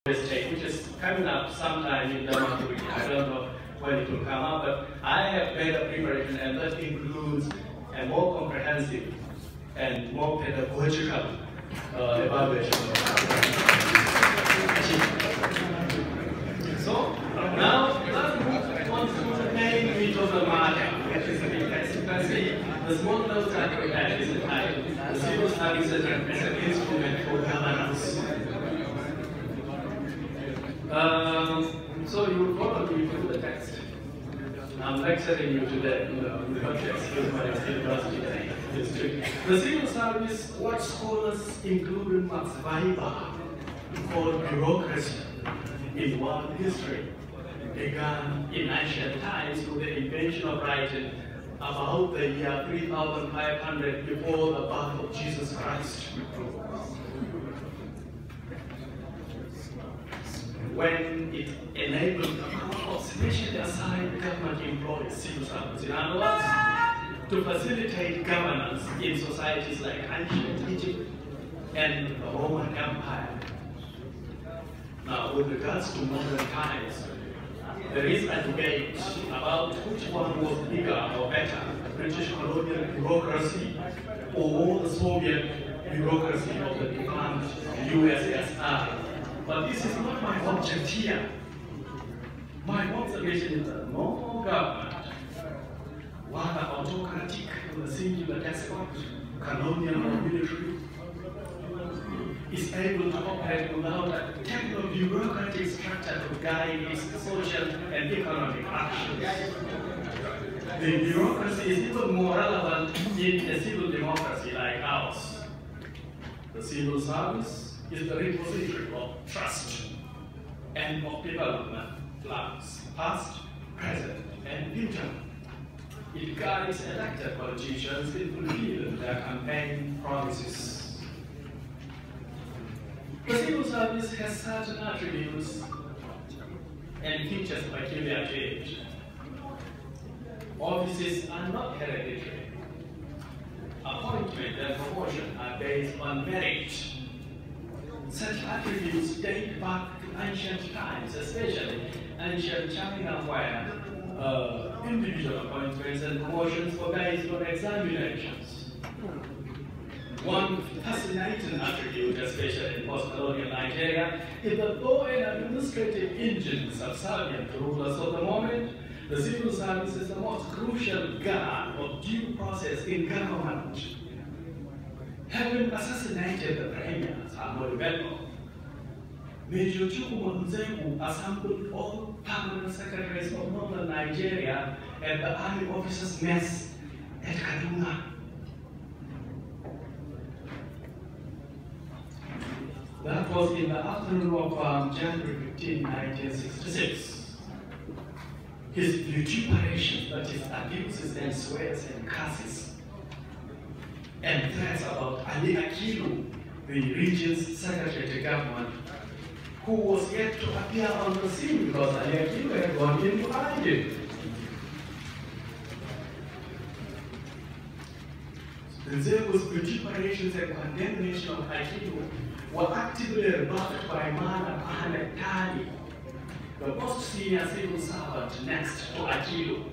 State, which is coming up sometime in the month of week. I don't know when it will come up, but I have made a preparation, and that includes a more comprehensive and more pedagogical evaluation. So now let's move on to the main meat of the matter, which is as you can see, the small note that we have is entitled "The Civil Service as an Instrument for Governance." So you will probably through the text. I'm lecturing you today, you have to excuse my university history. The civil service, what scholars, including Max Weber, call bureaucracy in world history, began in ancient times with the invention of writing about the year 3500 before the birth of Jesus Christ. When it enabled the power of specially assigned government employees, civil service, in other words, to facilitate governance in societies like ancient Egypt and the Roman Empire. Now, with regards to modern times, there is a debate about which one was bigger or better, British colonial bureaucracy or the Soviet bureaucracy of the defunct USSR. But this is not my object here. My observation is that no government, whether autocratic or singular despot, colonial or military, is able to operate without a techno-bureaucratic structure to guide its social and economic actions. The bureaucracy is even more relevant in a civil democracy like ours. The civil service is the repository of trust and of development plans, past, present, and future. It guides elected politicians in fulfilling their campaign promises. The civil service has certain attributes and features peculiar to it. Offices are not hereditary. Appointment and promotion are based on merit. Such attributes date back to ancient times, especially ancient China, where individual appointments and promotions were based on examinations. One fascinating attribute, especially in post-colonial Nigeria, is that though an administrative engine subservient to rulers of the moment, the civil service is the most crucial guard of due process in government. Having assassinated the premier, Samuel Bello, Major Chukwuma Nzegu assembled all permanent secretaries of northern Nigeria at the army officers' mess at Kaduna. That was in the afternoon of January 15, 1966. His vituperations, that is, abuses and swears and curses, and threats about Ali Akilu, the region's secretary to government, who was yet to appear on the scene because Ali Akilu had gone into hiding. Nzegu's vituperations and condemnation of Akilu were actively rebuffed by Malam Ahmed Tali, the most senior civil servant next to Akilu.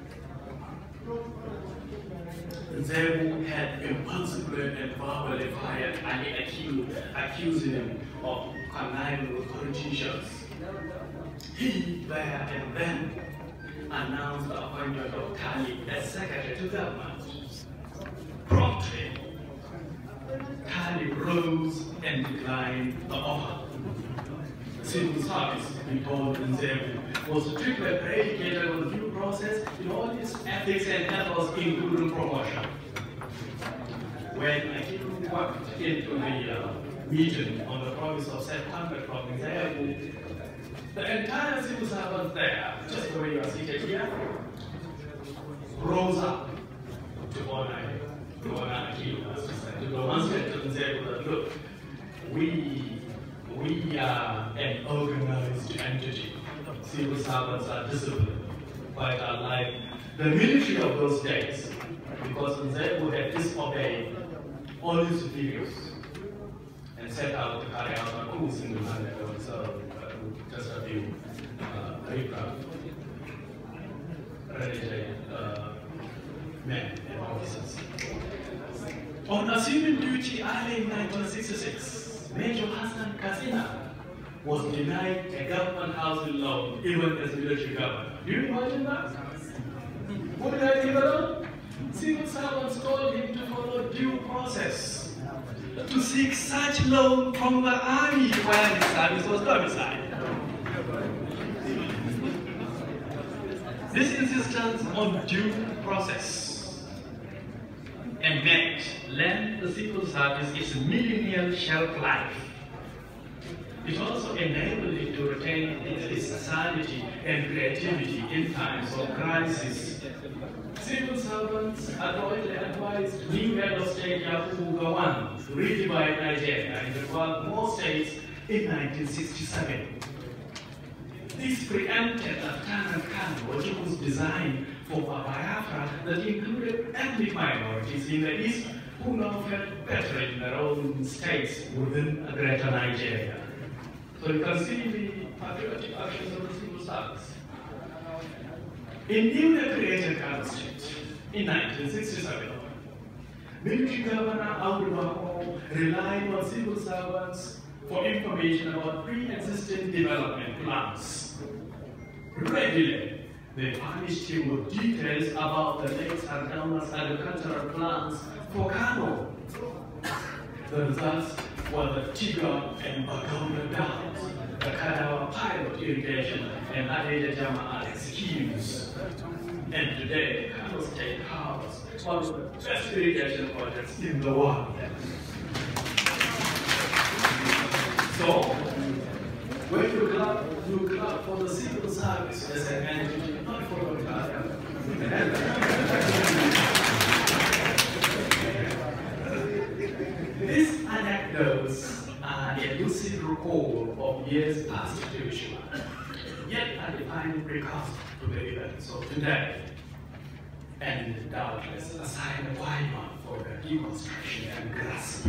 Nzegu had impulsively and verbally fired Ali Akilu, accusing him of conniving with politicians. He, there and then, announced the appointment of Tali as secretary to government. Promptly, Tali rose and declined the offer. Civil service, we told Nzegu, was strictly predicated on due process in all its ethics and efforts, including promotion. When Akilu walked into the meeting on the promise of September from Nzegu, the entire civil servants there, just the way you are seated here, rose up to honor Akilu, as we said, to demonstrate to Nzegu that, look, we are an organized entity. Civil servants are disciplined, quite unlike the military of those days, because Nzegu had disobeyed all his superiors and set out to carry out a coup single-handedly on his own. you aircraft related men and officers. On assuming duty early in 1966, Major Hassan Kasina was denied a government housing loan even as military governor. Do you imagine that? What did I give alone? Civil servants told him to follow due process to seek such loan from the army where his service was domiciled. This insistence on due process and meant lend the civil service its millennial shelf life. It also enabled it to retain its sanity and creativity in times of crisis. Civil servants adroitly advised new head of state Yakubu Gowon to redivide Nigeria into 12 more states in 1967. This preempted Lieutenant Kano, which was designed for Biafra that included ethnic minorities in the East who now felt better in their own states within a greater Nigeria. So you can see the patriotic actions of the civil service. In newly created Kano State in 1967, military governor Audu Bako relied on civil servants for information about pre-existing development plans. Regularly, they furnished him with details about the late Sardauna's agricultural plans for Kano. The results were the Tiga and Bagauna dams, the Kadawa pilot irrigation, and Adeja Jama'a schemes. And today, Kano State has one of the best irrigation projects in the world. So, when you clap for the civil service as an entity, not for the government. These anecdotes are a lucid recall of years past to Joshua, yet a defining precursor to the events of today, and doubtless a sign of why not for the deconstruction and grasp.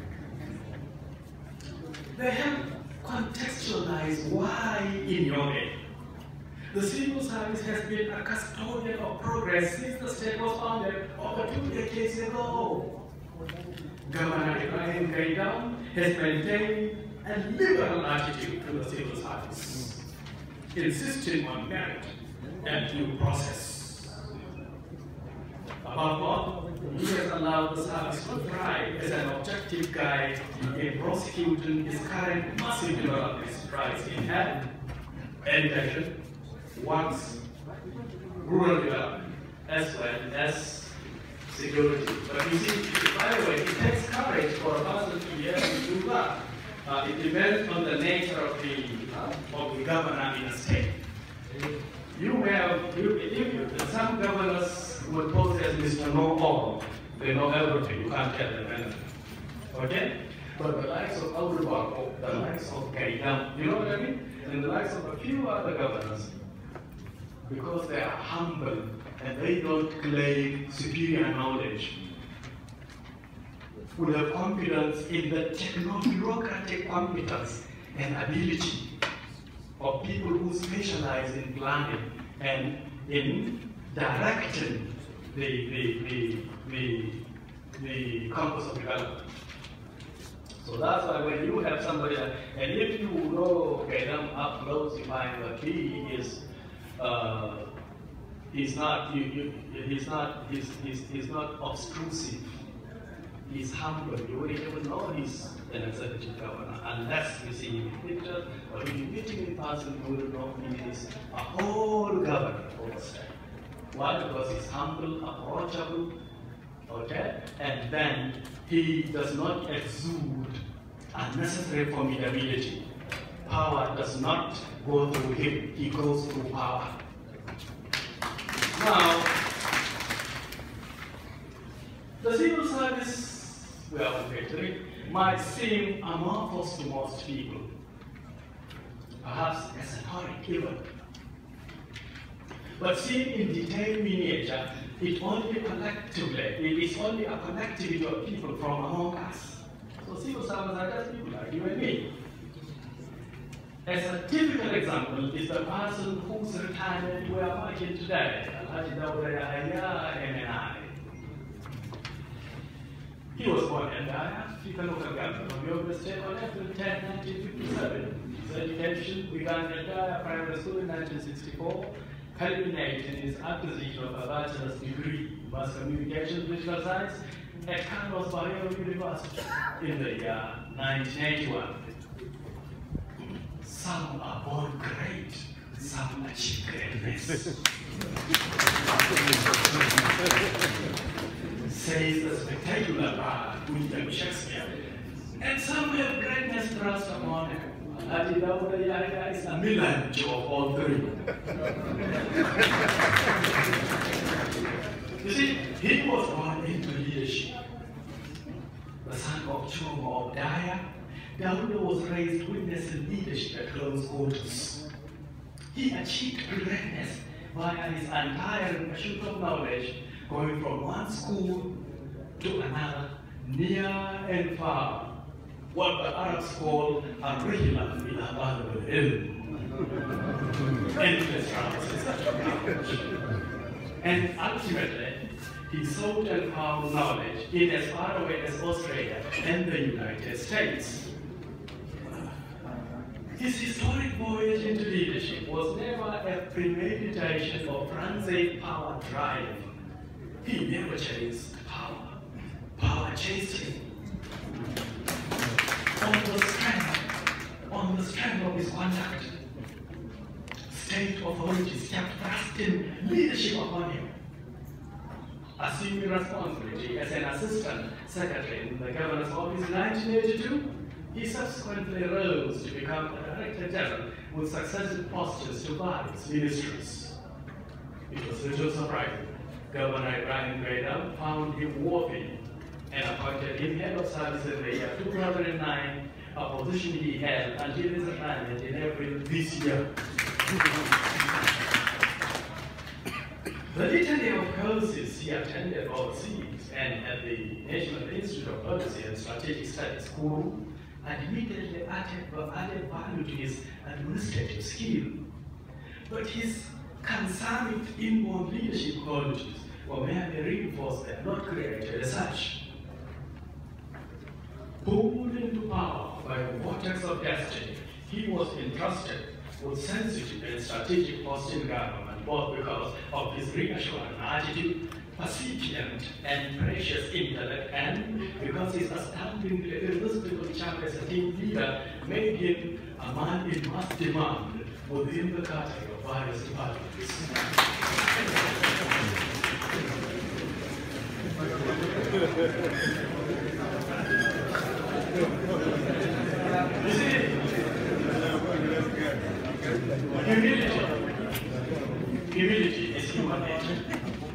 They help contextualize why, in your day, the civil service has been a custodian of progress since the state was founded over 2 decades ago. Governor Ibrahim Gaidam has maintained a liberal attitude to the civil service, insisting on merit and due process. Above all, he has allowed the service to thrive as an objective guide in prosecuting its current massive development strides in health, education, works, rural development, as well as security. But you see, by the way, it takes courage for a person to be able to do that. It depends on the nature of the governor in a state. You may have, some governors would pose as Mr. Know-all. They know everything, you can't tell them anything. Okay? But the likes of Audu Bako, the likes of Gaidam, you know what I mean? And the likes of a few other governors, because they are humble and they don't claim superior knowledge, would have confidence in the techno-bureaucratic competence and ability of people who specialize in planning and in directing the campus of development. So that's why when you have somebody, and if you know Gaidam up close, you find that he is he's not obtrusive. He's humble. You wouldn't even know he's an executive governor unless you see him in pictures or if you meet him in person, you wouldn't know he is a whole governor for the state. Why? Because he's humble, approachable, okay? And then he does not exude unnecessary formidability. Power does not go through him, he goes through power. Now, the civil service, well, victory, might seem amorphous to most people, perhaps esoteric even. But seen in detailed miniature, it is only a collectivity of people from among us. So civil servants are just people like you and me. As a typical example is the person whose retirement we are marking today, Alhaji Dawda Yahya MNI. He was born in Daya, Fika local government of Yoga State on April 10, 1957. His education began at Daya Primary School in 1964, culminating in his acquisition of a bachelor's degree in mass communication and digital science at Carlos Barrio University in the year 1981. Some are born great, some achieve greatness. Says the spectacular bard William Shakespeare. And some have greatness thrust upon him. Alhaji Dawda Yahya is a melange of all three. You see, he was born into leadership. The son of Chuma of Daya, Dawda was raised witnessing leadership at close quarters. He achieved greatness via his untiring pursuit of knowledge, going from one school to another, near and far, what the Arabs call al-rihla ila talib al-ilm. Endless travels. And ultimately, he sought and found knowledge in as far away as Australia and the United States. His historic voyage into leadership was never a premeditation or transient power drive. He never chased power. Power chased him. On the strength of his conduct, state authorities kept thrusting leadership upon him. Assuming responsibility as an assistant secretary in the governor's office in 1982, he subsequently rose to become the Director General with successive postures to various ministries. It was little surprising. Governor Ibrahim Gaidam found him worthy and appointed him head of service in the year 2009, a position he held until his retirement in April this year. The litany of courses he attended overseas and at the National Institute of Policy and Strategic Studies School admittedly added value to his administrative skill. But his consummate inborn leadership qualities were merely reinforced and not created as such. Pulled into power by the vortex of destiny, he was entrusted with sensitive and strategic posts in government, both because of his reassuring attitude, percipient and precious intellect, and because his astoundingly irresistible charm as a team leader made him a man in mass demand within the category of various departments. You see, humility is human nature.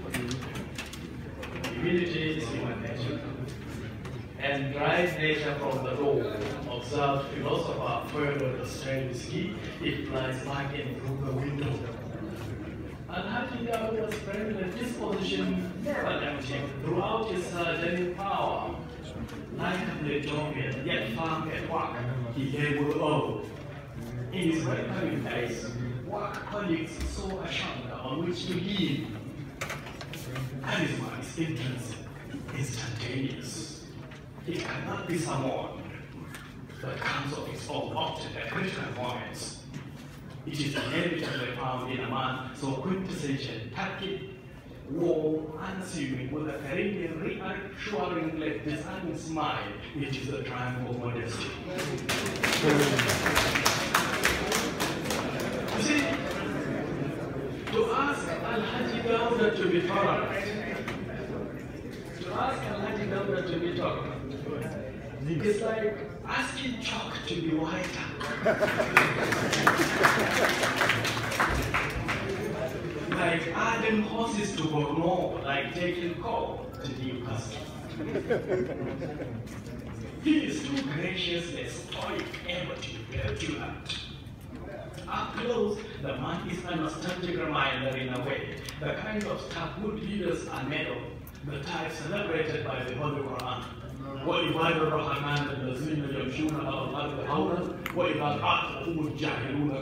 Humility is human nature. And drives nature from the low. Observed philosopher further Dostoevsky, it flies back in through the window. Alhaji Dawda's friendly disposition never left him throughout his surgery power. Likably jovial, yet firm at work, he gave with all. In his welcoming face, work colleagues saw a shoulder on which to lean. Charisma is intrinsic, instantaneous. It cannot be summoned, but comes of its own often at critical moments. It is inevitably found in a man so quintessential, tacky, warm, unassuming, with a Caribbean reassuringly disarming smile. It is a triumph of modesty. You see, to ask Alhaji Dawda to be tolerant, it's like asking chalk to be whiter. Like adding horses to Borno, like taking coal to Newcastle. He is too graciously stoic, ever to be petulant. Up close, the man is a nostalgic reminder in a way, the kind of stuff good leaders are made of, the type celebrated by the Holy Quran. وَإِبَادُ الرَّحْمَنِ الَّذِينَ يَمْشُونَ عَلَى الْأَرْضِ هَوْنًا وَإِذَا خَاطَبَهُمُ الْجَاهِلُونَ